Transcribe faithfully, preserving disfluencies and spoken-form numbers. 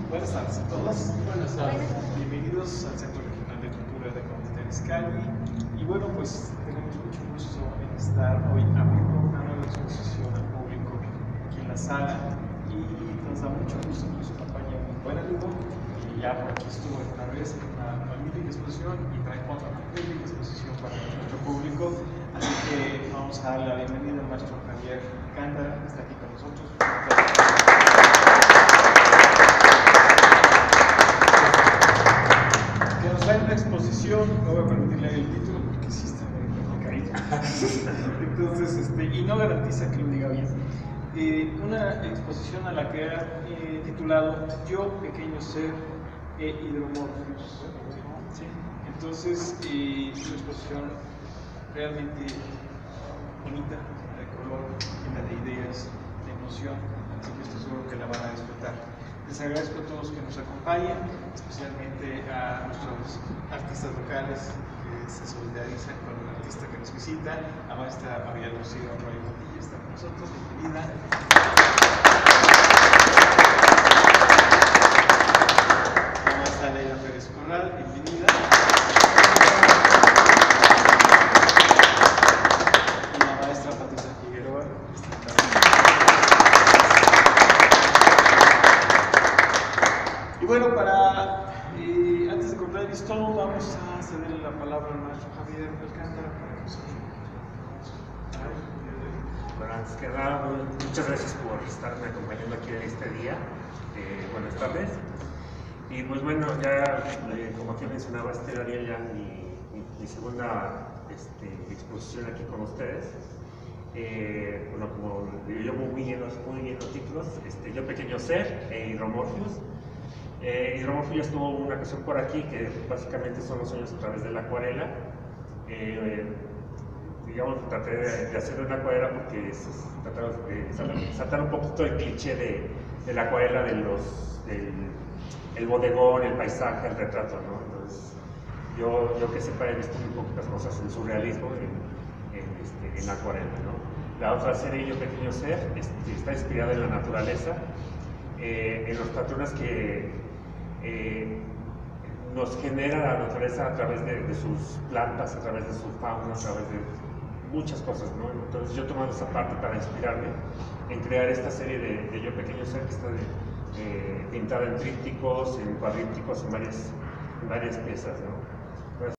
Buenas tardes a todos. Buenas tardes. Bienvenidos al Centro Regional de Cultura de Cuautitlán Izcalli. Y bueno, pues tenemos mucho gusto en estar hoy abriendo una nueva exposición al público aquí en la sala. Y nos da mucho gusto que nos acompañe un buen amigo, que ya por aquí estuvo una vez en una magnífica exposición y trae otra magnífica exposición para nuestro público. Así que vamos a darle la bienvenida al maestro Javier Alcántara, que está aquí con nosotros. Que nos trae una exposición, no voy a permitir leer el título porque sí está muy complicadito. Entonces, este, y no garantiza que lo diga bien. Eh, una exposición a la que ha eh, titulado Yo, pequeño ser e hidromorfios. ¿Sí? Entonces, eh, es una exposición realmente bonita, de color, llena de ideas, de emoción, así que estoy seguro que la van a disfrutar. Les agradezco a todos que nos acompañen, especialmente a nuestros artistas locales que se solidarizan con el artista que nos visita. La maestra María Lucía Arroyo Montilla está con nosotros, bienvenida. La maestra Leila Pérez Corral, bienvenida. Y la maestra Patricia Figueroa. Y bueno, para, eh, antes de cortar el listón, vamos a cederle la palabra al maestro Javier Alcántara para que nos Bueno, antes que nada, muchas gracias por estarme acompañando aquí en este día. Eh, buenas tardes. Y pues bueno, ya eh, como aquí mencionaba, este sería ya mi, mi, mi segunda este, exposición aquí con ustedes. Eh, bueno, como yo muy bien, muy bien los títulos, este, Yo, pequeño ser e Hidromorfios. Eh, Hidromorfios ya estuvo una ocasión por aquí, que básicamente son los sueños a través de la acuarela. Eh, digamos, traté de, de hacer una acuarela porque es, es, tratar de saltar, saltar un poquito el cliché de, de la acuarela, de los, del el bodegón, el paisaje, el retrato, ¿no? Entonces, yo, yo que sepa, he visto muy poquitas cosas en surrealismo en, en, este, en la acuarela, ¿no? La otra serie, Yo, pequeño ser, este, está inspirada en la naturaleza, eh, en los patrones que eh, nos genera la naturaleza a través de, de sus plantas, a través de su fauna, a través de muchas cosas, ¿no? Entonces yo tomando esa parte para inspirarme en crear esta serie de, de Yo, pequeño ser, que está de, eh, pintada en trípticos, en cuadrípticos, en varias, en varias piezas, ¿no?